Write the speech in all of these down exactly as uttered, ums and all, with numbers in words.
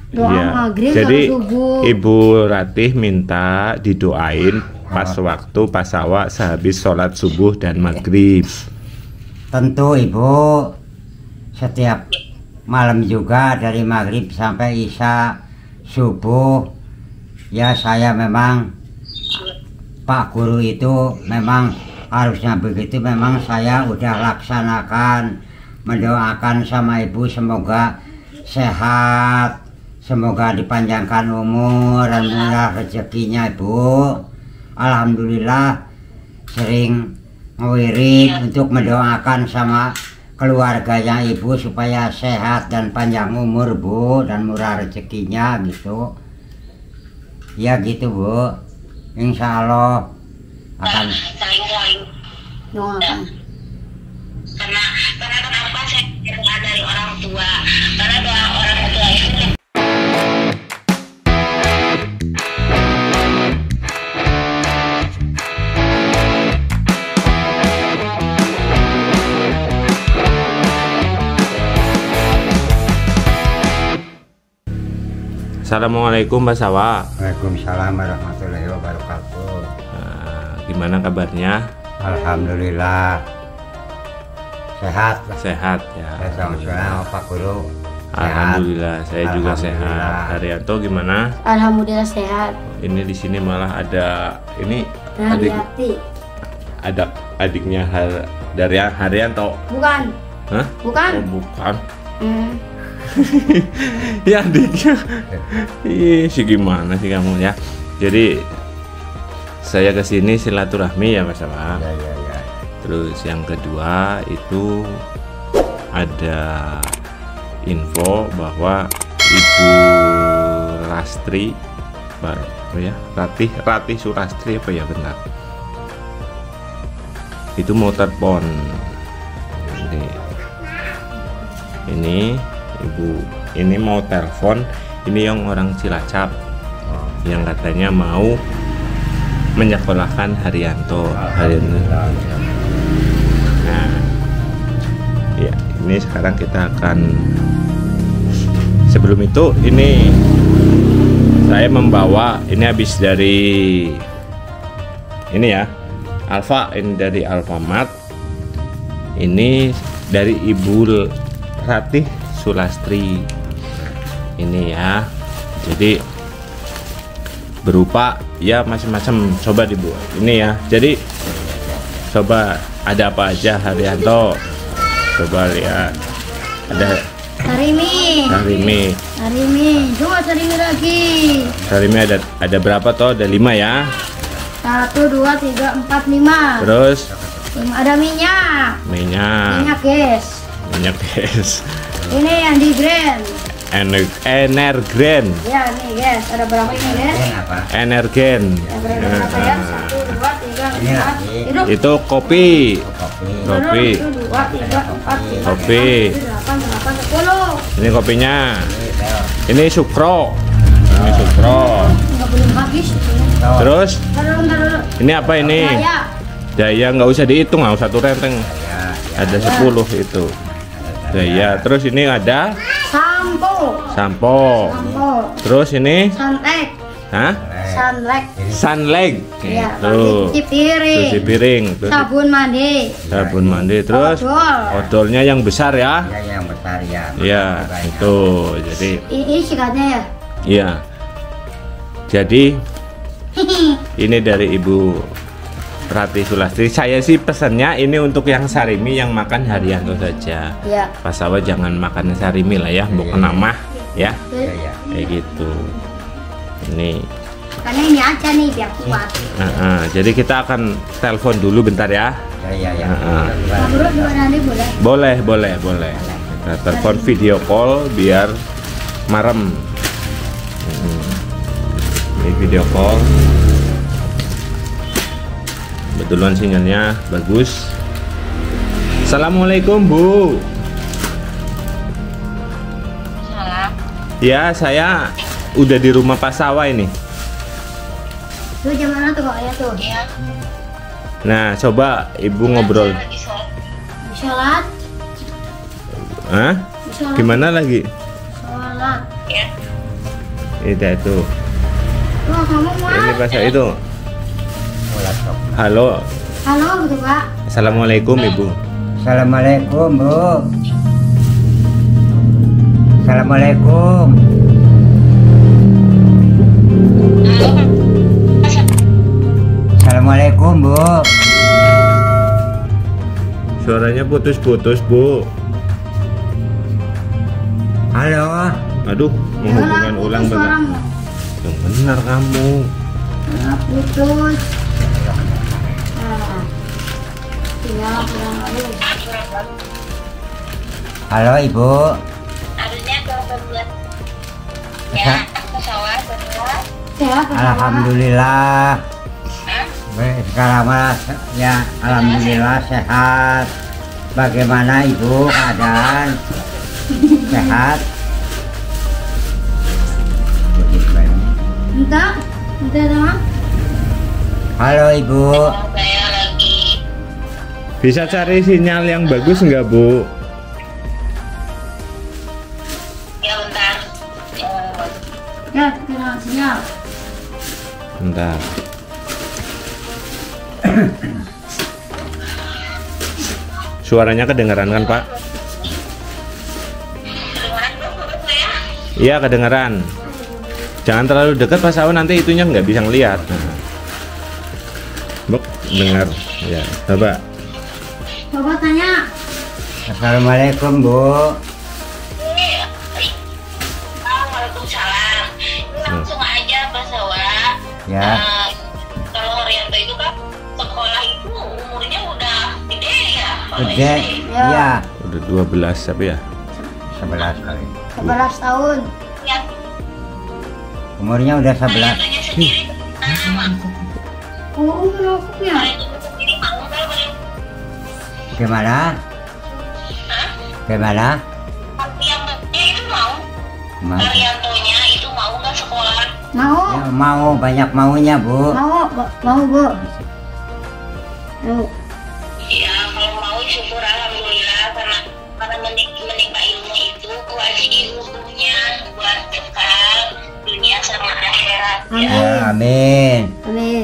Doa ya. maghrib Jadi subuh. Ibu Ratih minta didoain pas waktu pasawa sehabis sholat subuh dan maghrib. Tentu Ibu, setiap malam juga dari maghrib sampai isya subuh, ya saya memang Pak Guru itu memang harusnya begitu, memang saya udah laksanakan, mendoakan sama Ibu semoga sehat, semoga dipanjangkan umur dan murah rezekinya Ibu. Alhamdulillah sering ngewirid untuk mendoakan sama keluarganya Ibu supaya sehat dan panjang umur Bu, dan murah rezekinya gitu. Ya gitu Bu, insya Allah akan saling-saling Doakan. karena karena kenapa saya doa dari orang tua, karena doa orang tua itu Assalamualaikum Mbak Sawa. Waalaikumsalam warahmatullahi wabarakatuh. Nah, gimana kabarnya? Alhamdulillah sehat. Sehat ya. Saya sama Pak Guru. Alhamdulillah, saya juga Alhamdulillah. sehat. Haryanto gimana? Alhamdulillah sehat. Ini di sini malah ada ini adik Hati-hati. ada adiknya Har, dari Haryanto. Bukan. Hah? Bukan. Oh, bukan. Hmm. Ya adiknya. Ih, sih gimana sih kamu ya? Jadi saya kesini silaturahmi ya Mas Sawa. Ya ya ya. Terus yang kedua itu ada info bahwa Ibu Lastri, apa ya, Ratih Ratih Surastri apa ya benar? Itu mau telepon. Ini, ini Ibu ini mau telepon. Ini yang orang Cilacap yang katanya mau menyekolahkan Haryanto. Haryanto. Nah, ya ini sekarang kita akan, sebelum itu ini saya membawa ini habis dari ini ya Alfa, ini dari Alfamart, ini dari Ibu Ratih Sulastri ini ya. Jadi berupa ya macam-macam, coba dibuat ini ya. Jadi coba ada apa aja Haryanto, coba lihat. Ada Sarimi. sarimi. Sarimi. Coba sarimi lagi. Sarimi ada ada berapa toh? Ada lima ya. Satu, dua, tiga, empat, lima. Terus Ada minyak. minyak, Minyak guys. minyak guys. Ini yang di grand. Ener Energen, Ya nih guys. Ada berapa ini guys? Ini apa? Energen. Ada berapa ya? Satu, dua, tiga, Ini empat. lagi. Hidup. Itu kopi. Kopi. Kopi. Satu, dua, tiga, empat, lima, Kopi. enam, tujuh, delapan, delapan, sepuluh. Ini kopinya. Ini bel. Ini sukro. Ini sukro. Nggak belum habis. Tuh. Terus Ntar dulu, ntar dulu. ini apa ini? Jaya. Jaya nggak usah dihitung, nggak usah satu renteng. Ya, ya. Ada sepuluh itu. Jaya. Terus ini ada Sampo. sampo. Sampo. Terus ini, Sunlight. hah? Sunlight. Sunleg. Ya, Tuh. cuci piring. Cuci piring. Terus Sabun mandi. sabun mandi. Terus Odol. odolnya yang besar ya. Ya yang besar ya. Iya, Banyak. itu. Jadi, Ini sikatnya ya. iya. Jadi ini dari Ibu Ratih Sulastri. Saya sih pesannya ini untuk yang sarimi, yang makan Haryanto saja. Ya. Pas awal jangan makan sarimi lah ya, bukan nama ya. Ya ya. Kayak gitu. Ini. Karena ini aja nih biar kuat. Nah, ah, jadi kita akan telepon dulu bentar ya. Ya ya ya. Heeh. Pak Bro juga nanti boleh. Boleh, boleh, boleh. Kita telepon video call biar marem. Hmm. Ini video call. Kebetulan sinyalnya bagus. Assalamualaikum Bu. salah. Ya, saya udah di rumah Pak Sawa ini. Tuh jam mana tuh kok ya tuh? Ya. Nah, coba Ibu ngobrol. Saya lagi sholat. Sholat. Hah? Sholat. Gimana lagi? Sholat. Ya. Itu itu. Wah, kamu mau? Ini pasal itu. Oh, laptop. Halo. Halo, betul Pak. Assalamualaikum Ibu. Assalamualaikum, Bu. Assalamualaikum. Assalamualaikum, Bu. Suaranya putus-putus, Bu. Halo. Aduh, menghubungkan Halo, ulang putus benar. suaramu. Yang benar kamu. Ya, putus. Nah. Tinggal pulang lagi. Halo, Ibu. Harusnya ke buat Sa- ya pesawat pesawat. Sehat, Pak. Alhamdulillah. Hah? Baik, sekarang mah ya alhamdulillah sehat. Bagaimana Ibu keadaan? Sehat? Entah, entah sama. Halo Ibu. Saya lagi Bisa cari sinyal yang bagus nggak, Bu? ya bentar. Eh, Ya, kenal sinyal. Bentar. Suaranya kedengaran kan, Pak? kedengaran dulu saya. Iya, kedengaran. Jangan terlalu dekat Pak Sawan, nanti itunya nggak bisa ngelihat. Nah. Buk, dengar. Ya, coba. Coba tanya. Assalamualaikum Bu. Ini Waalaikumsalam. Ini langsung aja pesawat. Ya. Eh, kalau Haryanto itu kan sekolah itu umurnya udah gede ya. kalau Gede. S D. Ya. Iya. Udah dua belas tapi ya. sebelas kali. sebelas tahun. Ya, Umurnya udah sebelas. Haryantonya sendiri sama. Oh, menokoknya. Haryantonya sendiri mau nggak boleh? Gimana? Hah? Gimana? Haryantonya itu mau? Ma- Haryantonya itu mau nggak sekolah? Mau? Ya, mau banyak maunya Bu. Mau, Bu. Mau, Bu. Tuh. Ya kalau mau syukur alhamdulillah karena karena menik menimba ilmu itu wajib ilmunya buat bekal dunia sama akhirat ya. Amin. Ya, amin. Amin.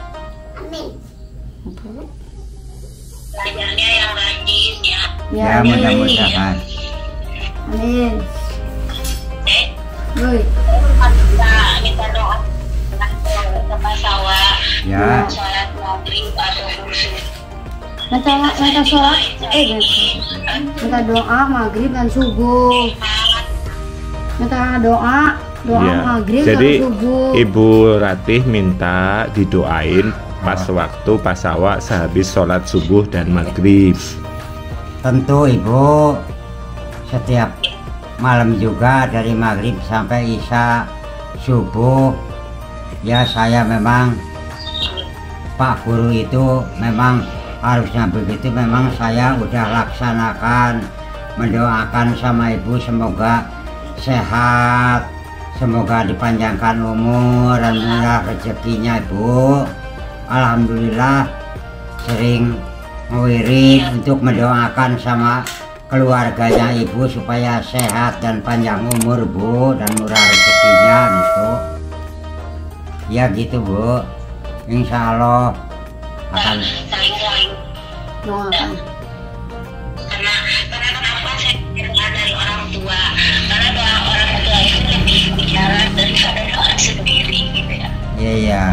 Belajarnya yang rajin ya. Ya, amin. mudah-mudahan. Amin. Eh, Woi. kita minta doa ke pasawah Ya. sholat maghrib atau khusyuk. Minta minta sholat, eh minta doa maghrib dan subuh. Minta doa, doa Iya. maghrib Jadi dan subuh. Ibu Ratih minta didoain pas waktu pasawa sehabis sholat subuh dan maghrib. Tentu Ibu setiap malam juga dari maghrib sampai isya subuh ya saya memang Pak Guru itu memang harusnya begitu, memang saya udah laksanakan, mendoakan sama Ibu semoga sehat, semoga dipanjangkan umur dan murah rezekinya Ibu. Alhamdulillah sering ngewirid untuk mendoakan sama keluarganya Ibu supaya sehat dan panjang umur Bu dan murah rezekinya gitu. Ya gitu Bu. Insya Allah akan Saling-saling Doakan. karena karena kenapa saya dengar dari orang tua karena doa orang tua itu lebih bicara daripada doa sendiri gitu ya. iya ya.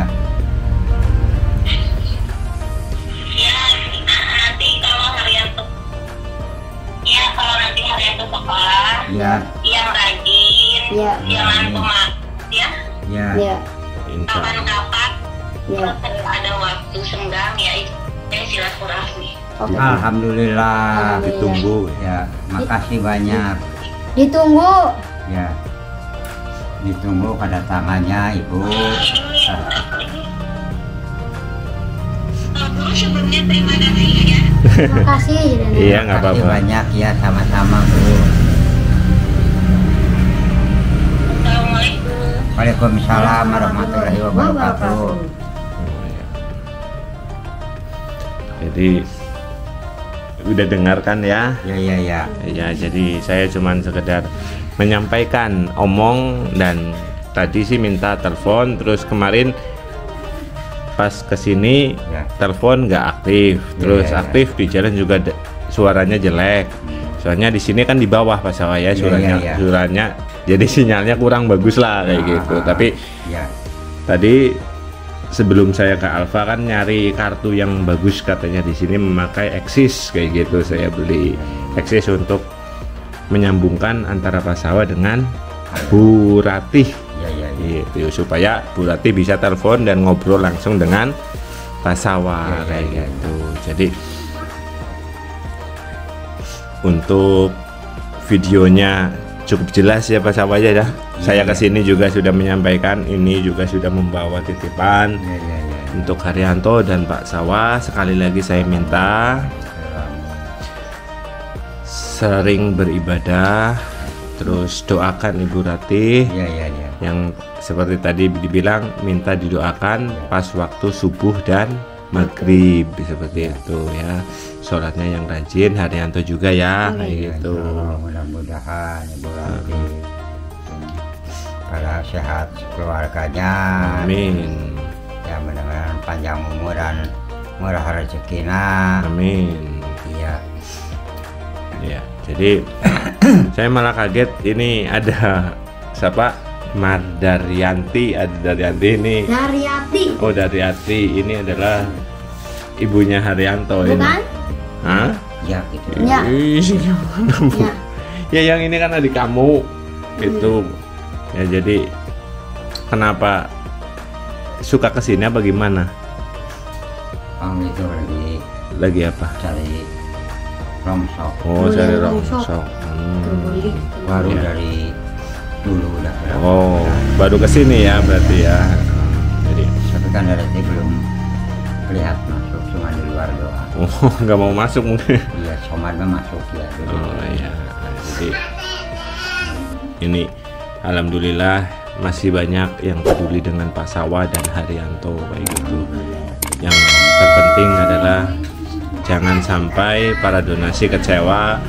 Ya nanti kalau Haryanto ya kalau nanti Haryanto sekolah Ya. yang rajin Ya. jangan Ya. pemalas ya Ya. Ya, Insya Allah. kapan-kapan ya. kalau ada waktu senggang ya itu ya silaturahmi. Oke. Alhamdulillah. Ditunggu. Ya, makasih banyak. Ditunggu. Ya. Ditunggu kedatangannya Ibu. Ah, Pak Guru sebelumnya terima kasih ya. Terima kasih. Dan Iya, nggak makasih apa-apa. banyak ya, sama-sama Bu. Assalamualaikum. Waalaikumsalam warahmatullahi wabarakatuh. Jadi udah dengarkan ya. Ya ya ya. Ya, jadi saya cuman sekedar menyampaikan omong dan tadi sih minta telepon, terus kemarin pas kesini Ya. telepon nggak aktif, terus ya, ya. aktif di jalan juga de- suaranya jelek. Soalnya di sini kan di bawah Pak Sawah ya, Iya, suaranya, iya, iya. suaranya, jadi sinyalnya kurang bagus lah kayak Ah, gitu. ah, Tapi ya. tadi sebelum saya ke Alfa kan nyari kartu yang bagus, katanya di sini memakai Axis kayak gitu. Saya beli Axis untuk menyambungkan antara Pak Sawah dengan Bu Ratih Ya, ya, ya. gitu, supaya Bu Ratih bisa telepon dan ngobrol langsung dengan Pak Sawah Ya, ya, kayak ya, gitu. Jadi untuk videonya cukup jelas ya Pak Sawah ya. Saya kesini juga sudah menyampaikan, ini juga sudah membawa titipan Ya, ya, ya. untuk Haryanto dan Pak Sawah. Sekali lagi saya minta sering beribadah, terus doakan Ibu Ratih Ya, ya, ya. yang seperti tadi dibilang, minta didoakan pas waktu subuh dan maghrib seperti itu ya. Sholatnya yang rajin, Haryanto juga ya kayak Ya, gitu. insyaallah, mudah-mudahan Ibu Ratih para sehat keluarganya. Amin, Ya, mudah-mudahan panjang umur dan murah rezekinya. amin. Iya. Ya, jadi saya malah kaget ini ada siapa? Mardaryanti, ada Daryanti ini. Daryati. Oh, Daryati ini adalah ibunya Haryanto ini. Bukan? Hah? Ya, gitu. Ya. Ih, gimana, Bu? Ya. Ya yang ini kan adik kamu itu. Ya jadi kenapa suka kesini apa gimana? Kamu itu lagi Lagi apa? cari rongsok. Oh, Beli cari rongsok. rongsok. Hmm. Beli. Baru Ya. dari dulu udah berapa Oh, bulan. baru kesini ya berarti ya. Jadi Tapi kan dari tadi belum kelihatan masuk, cuma di luar doang. oh nggak mau masuk mungkin. Iya, somadnya masuk ya dulu. Oh iya. Jadi ini alhamdulillah masih banyak yang peduli dengan Pak Sawah dan Haryanto kayak gitu. Yang terpenting adalah jangan sampai para donasi kecewa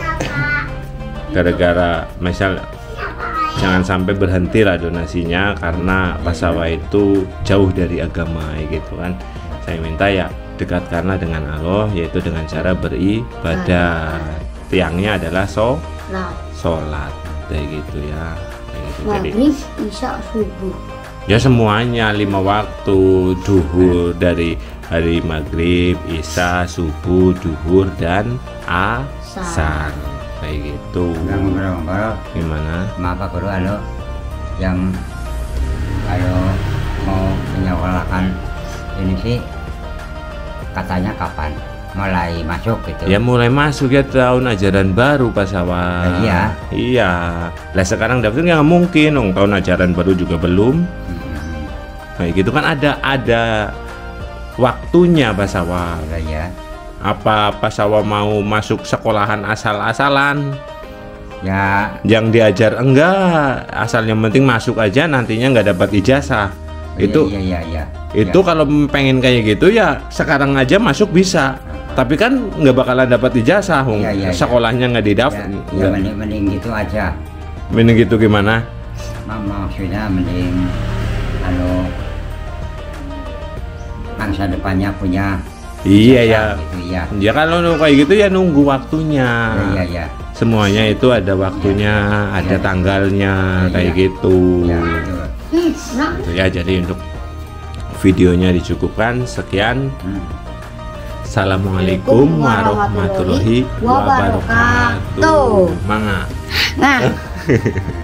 gara-gara misal, jangan sampai berhenti lah donasinya karena Pak Sawah itu jauh dari agama gitu kan. Saya minta ya dekatkanlah dengan Allah, yaitu dengan cara beribadah. Tiangnya adalah so Nah, sholat kayak gitu ya kayak gitu. Jadi maghrib, isya, subuh. ya semuanya lima waktu, duhur dari hari maghrib, isya, subuh, duhur dan asar kayak gitu. Udah ngobrol-ngobrol, Gimana? maaf Pak Guru, alo yang kalau mau menyekolahkan ini sih katanya kapan mulai masuk gitu. Ya mulai masuk ya tahun ajaran baru Pak Sawah. Eh, iya. Iya. Lah sekarang daftar nggak mungkin dong, tahun ajaran baru juga belum. Hmm, Kayak gitu kan ada ada waktunya Pak Sawah. udah ya. Apa Pak Sawah mau masuk sekolahan asal-asalan? Ya, Yang diajar enggak, asal yang penting masuk aja, nantinya nggak dapat ijazah. Itu iya iya iya. itu kalau pengen kayak gitu ya sekarang aja masuk bisa. Tapi kan nggak bakalan dapat ijazah, Hung. Iya, iya, iya. Sekolahnya nggak ya, didaftar. ya, Nggak. mending, mending gitu aja. Mending gitu gimana? Mak- Maksudnya mending kalau bangsa depannya punya Iya ya. ijazah gitu ya. Ya kalau nu- kayak gitu ya nunggu waktunya. Ya, iya iya. Semuanya itu ada waktunya, ada tanggalnya Iya, kayak iya. gitu. Ya, betul. Hmm, nah, Gitu ya, jadi untuk videonya dicukupkan sekian. Hmm. Assalamualaikum warahmatullahi wabarakatuh. wabarakatuh. Mangga. nah.